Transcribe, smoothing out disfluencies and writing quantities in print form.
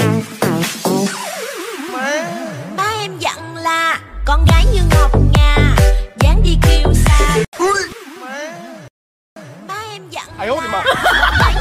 Ba em dặn là con gái như ngọc ngà, dáng đi kiêu sa. Ba em dặn là